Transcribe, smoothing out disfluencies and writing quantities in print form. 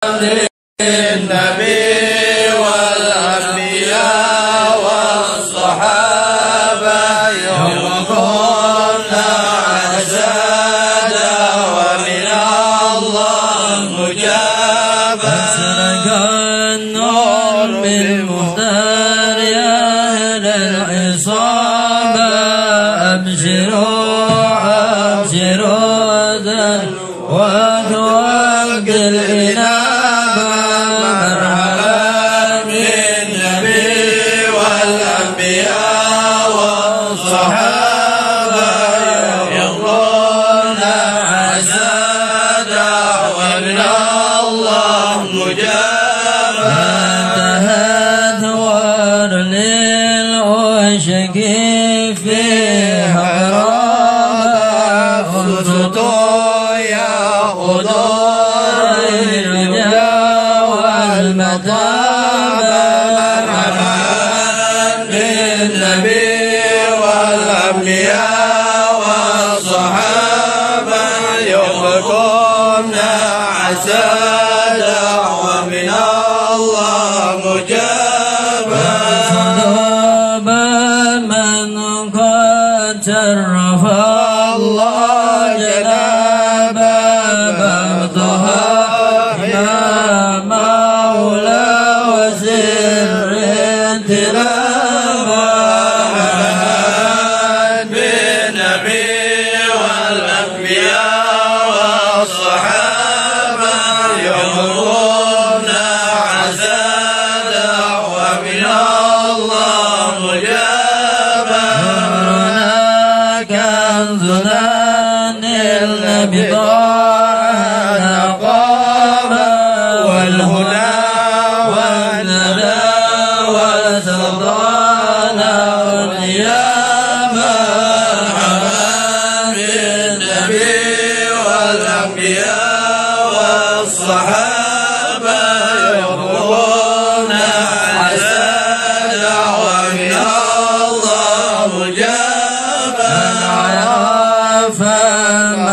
للنبي والأنبياء والصحابة يوم كنا عسادا ومن الله مجابا أسرق النور بالمختار يا أهل العصابة أبشروا أبشروا ذا وتوق الإنابة مرحبا بالنبي والأنبياء والصحابة يوم عسادا ومن الله مجابا انتهت ثوار للعشق في حرابة انصتوا يا خضور الرجاء والمطابة مرحبا بالنبي والأنبياء والصحابة يوم كنا عسادا ومن الله مجابا صدوب من قد شرف الله جنابه بغضها يا مولى وسر انتلابه بالنبي والأنبياء والصحابة يوم كنا عسادا ومن الله مجابا كنزنا النبي طه نقابه والهدى والندى وسلطانا والنيابه بالنبي والأنبياء والصحابة يوم كنا عسادا ومن الله مجابا عرف